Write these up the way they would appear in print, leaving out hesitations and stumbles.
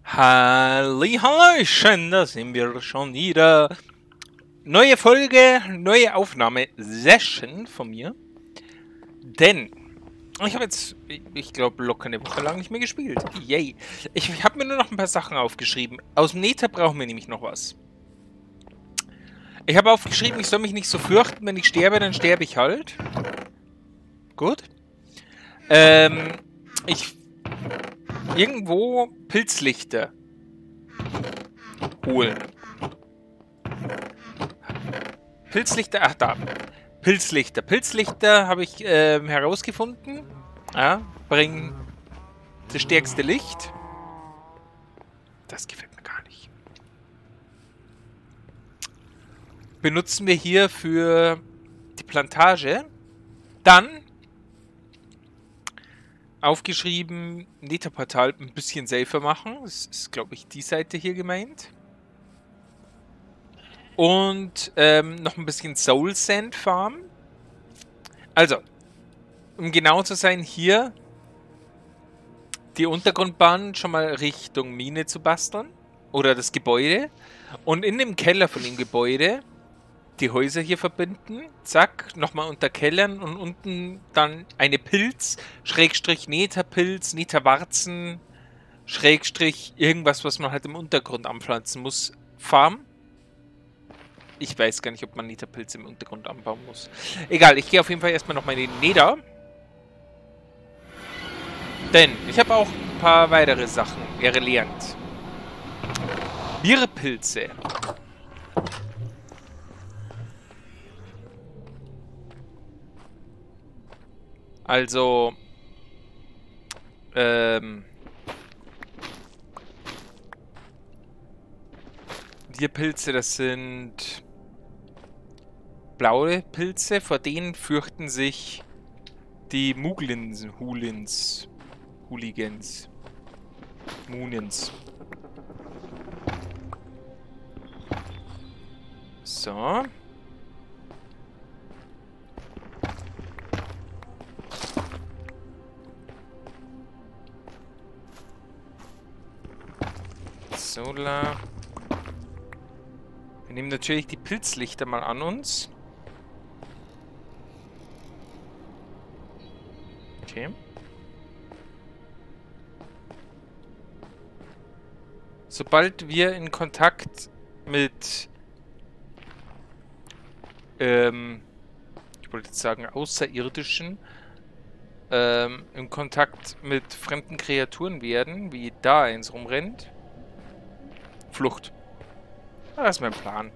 Hallihallöchen, da sind wir schon wieder. Neue Folge, neue Aufnahme-Session von mir. Denn ich habe jetzt, ich glaube, locker eine Woche lang nicht mehr gespielt. Yay. Ich habe mir nur noch ein paar Sachen aufgeschrieben. Aus dem Nether brauchen wir nämlich noch was. Ich habe aufgeschrieben, ich soll mich nicht so fürchten. Wenn ich sterbe, dann sterbe ich halt. Gut. Irgendwo Pilzlichter holen. Pilzlichter, ach da. Pilzlichter. Pilzlichter habe ich herausgefunden. Ja, bringen das stärkste Licht. Das gefällt mir gar nicht. Benutzen wir hier für die Plantage. Dann aufgeschrieben, Netherportal ein bisschen safer machen. Das ist, glaube ich, die Seite hier gemeint. Und noch ein bisschen Soul Sand farmen. Also, um genau zu sein, hier die Untergrundbahn schon mal Richtung Mine zu basteln. Oder das Gebäude. Und in dem Keller von dem Gebäude die Häuser hier verbinden. Zack, nochmal unterkellern und unten dann eine Pilz, Schrägstrich Netherpilz, Netherwarzen, Schrägstrich irgendwas, was man halt im Untergrund anpflanzen muss, farmen. Ich weiß gar nicht, ob man Netherpilze im Untergrund anbauen muss. Egal, ich gehe auf jeden Fall erstmal nochmal in den Nether. Denn ich habe auch ein paar weitere Sachen erlernt. Bierpilze. Also, Bierpilze, das sind blaue Pilze, vor denen fürchten sich die Muglins, Hooligans, Moonins. So. Solar. Wir nehmen natürlich die Pilzlichter mal an uns. Okay. Sobald wir in Kontakt mit ich wollte jetzt sagen Außerirdischen in Kontakt mit fremden Kreaturen werden, wie da eins rumrennt. Flucht. Das ist mein Plan.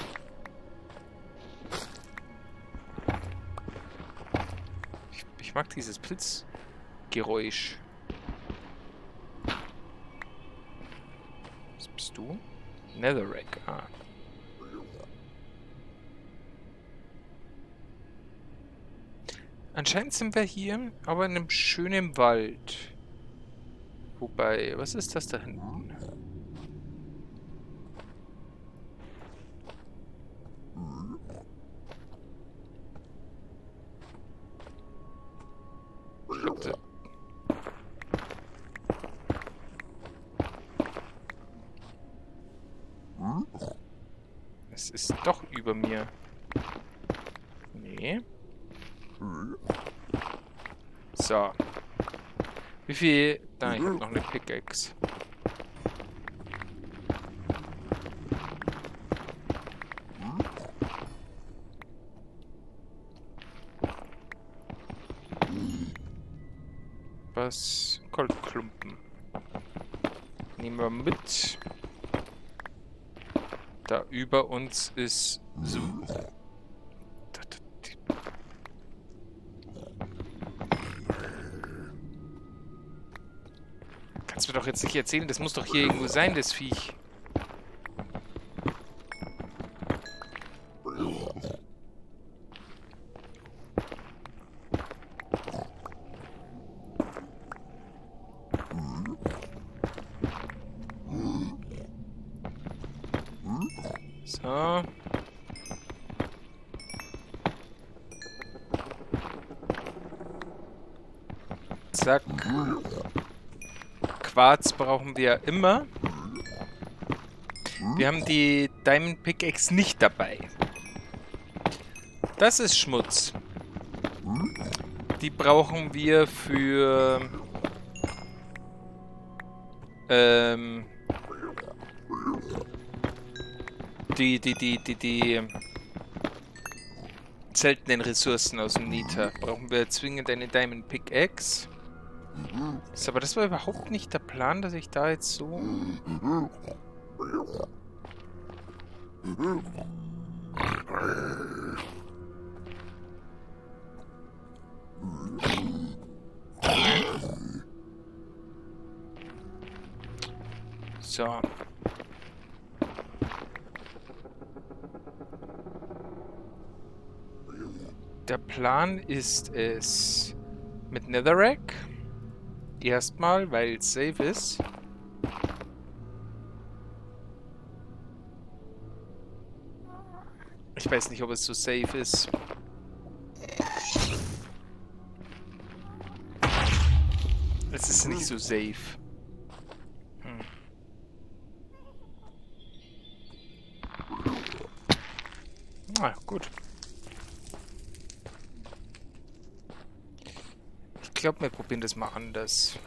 Ich mag dieses Pilzgeräusch. Was bist du? Netherrack. Ah. Anscheinend sind wir hier, aber in einem schönen Wald. Wobei, was ist das da hinten? Es ist doch über mir. Nee. So. Wie viel? Da, ich habe noch eine Pickaxe. Was? Goldklumpen. Nehmen wir mit. Da über uns ist so. Kannst du mir doch jetzt nicht erzählen, das muss doch hier irgendwo sein, das Viech. So. Zack. Quarz brauchen wir immer. Wir haben die Diamond Pickaxe nicht dabei. Das ist Schmutz. Die brauchen wir für... die seltenen Ressourcen aus dem Nether. Brauchen wir zwingend eine Diamond Pickaxe. Aber das war überhaupt nicht der Plan, dass ich da jetzt so... So. Der Plan ist es mit Netherrack. Erstmal, weil es safe ist. Ich weiß nicht, ob es so safe ist. Es ist nicht so safe. Ah, gut. Ich glaube, wir probieren das mal anders.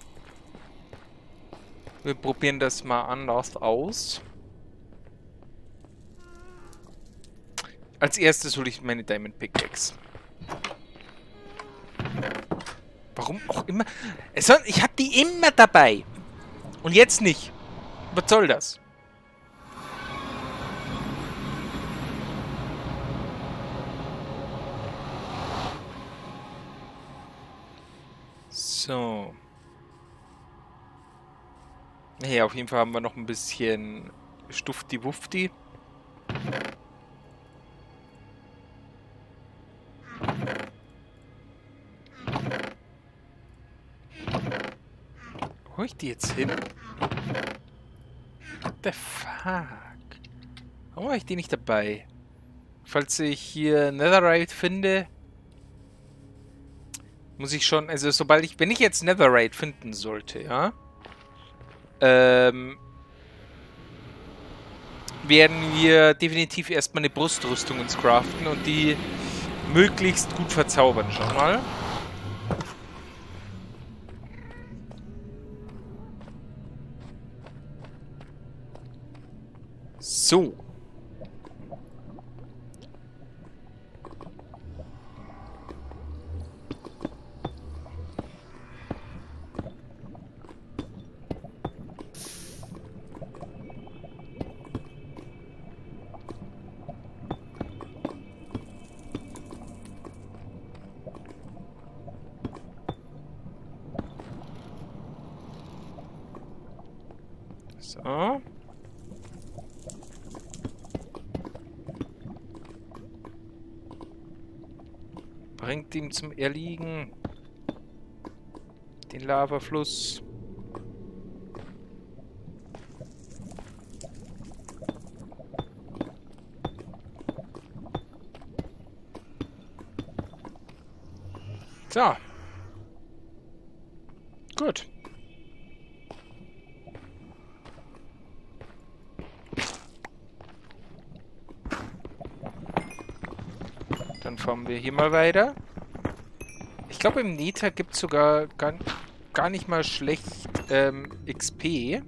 Wir probieren das mal anders aus. Als erstes hole ich meine Diamond Pickaxe. Warum auch immer? Ich habe die immer dabei. Und jetzt nicht. Was soll das? So. Hey, auf jeden Fall haben wir noch ein bisschen Stufti-Wufti. Wo hol ich die jetzt hin? What the fuck? Warum habe ich die nicht dabei? Falls ich hier Netherite finde, muss ich schon, also wenn ich jetzt Netherite finden sollte, ja, werden wir definitiv erstmal eine Brustrüstung uns craften und die möglichst gut verzaubern, schon mal. So. So. Bringt ihm zum Erliegen. Den Lavafluss. So. Gut. Dann fahren wir hier mal weiter. Ich glaube, im Nether gibt es sogar gar nicht mal schlecht XP.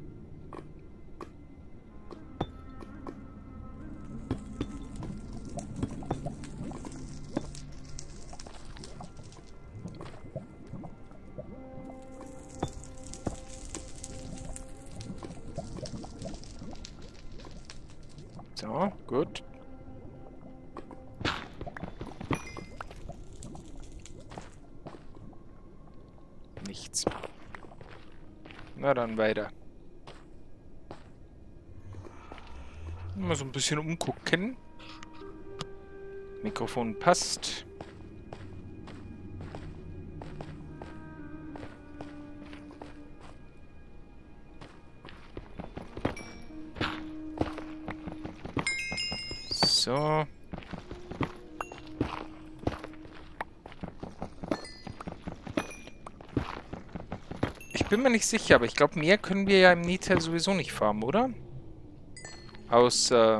So, gut. Nichts. Na dann weiter. Mal so ein bisschen umgucken. Mikrofon passt. So. Ich bin mir nicht sicher, aber ich glaube, mehr können wir ja im Nether sowieso nicht farmen, oder? Außer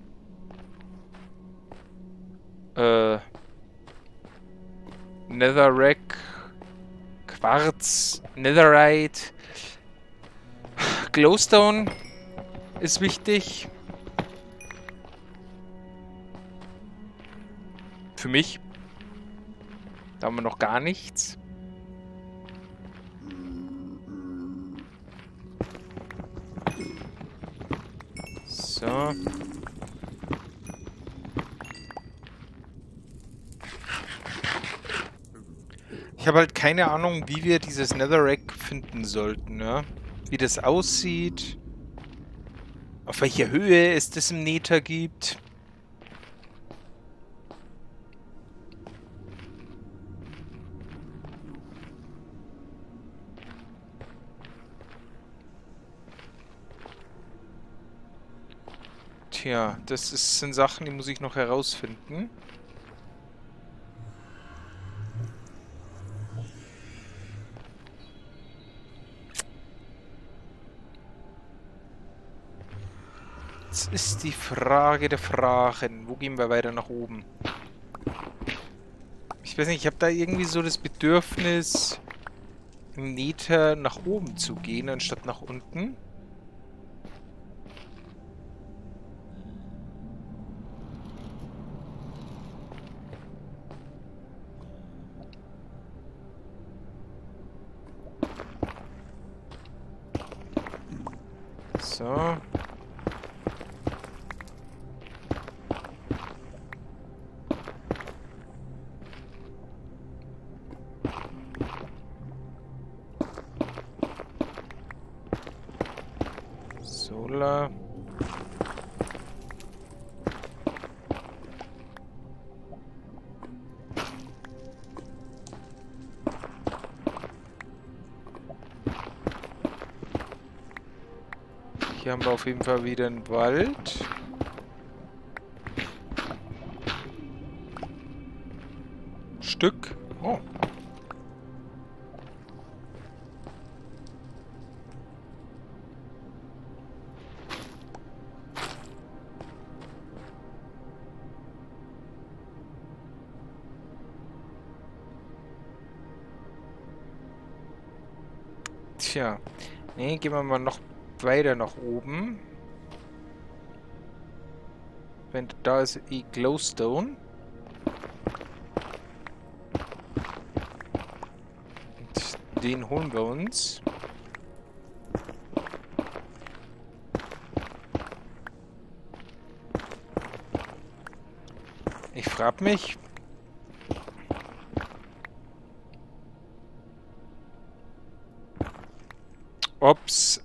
Netherrack, Quarz, Netherite, Glowstone ist wichtig. Für mich. Da haben wir noch gar nichts. So. Ich habe halt keine Ahnung, wie wir dieses Netherrack finden sollten, ja? Wie das aussieht. Auf welcher Höhe es das im Nether gibt. Tja, sind Sachen, die muss ich noch herausfinden. Jetzt ist die Frage der Fragen. Wo gehen wir weiter nach oben? Ich weiß nicht, ich habe da irgendwie so das Bedürfnis, im Nether nach oben zu gehen, anstatt nach unten. So. Solar. Hier haben wir auf jeden Fall wieder einen Wald. Stück. Oh. Tja. Nee, gehen wir mal noch weiter nach oben. Wenn da ist Glowstone. Und den holen wir uns. Ich frage mich, ob's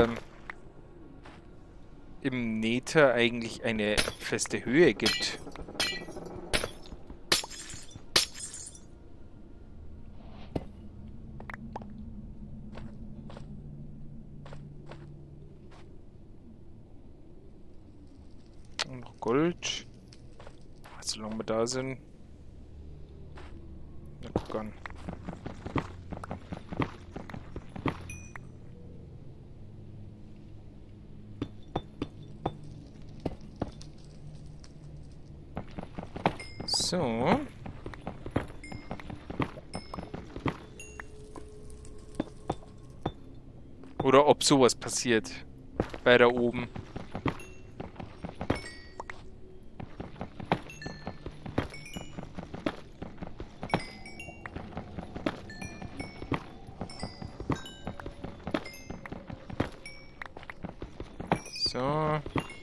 im Nether eigentlich eine feste Höhe gibt. Und noch Gold. Solange wir da sind. Na, guck an. So. Oder ob sowas passiert. Weiter oben. So.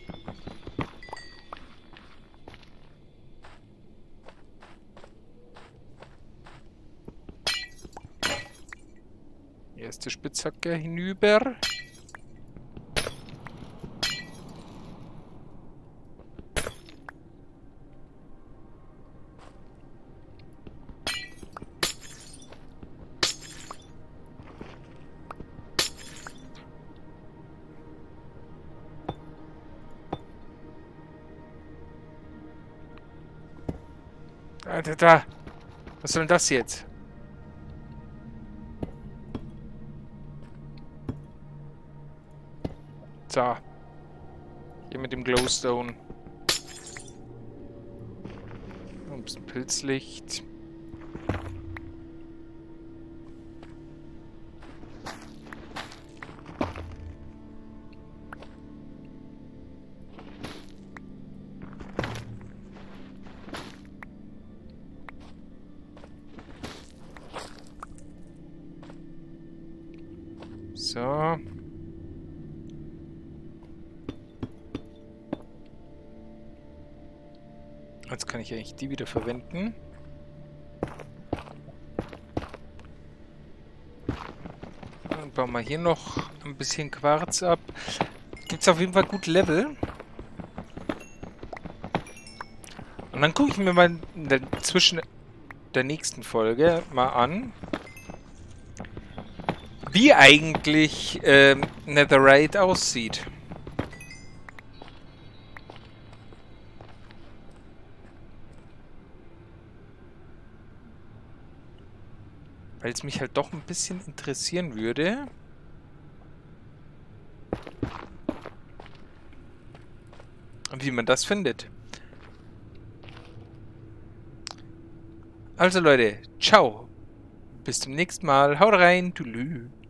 Erste Spitzhacke hinüber. Da. Was soll denn das jetzt? So. Hier mit dem Glowstone. Ein bisschen Pilzlicht. So. Jetzt kann ich eigentlich die wieder verwenden. Dann bauen wir hier noch ein bisschen Quarz ab. Gibt es auf jeden Fall gut Level. Und dann gucke ich mir mal zwischen der nächsten Folge mal an, wie eigentlich Netherite aussieht. Weil es mich halt doch ein bisschen interessieren würde. Wie man das findet. Also Leute, ciao. Bis zum nächsten Mal. Haut rein. Tschüss.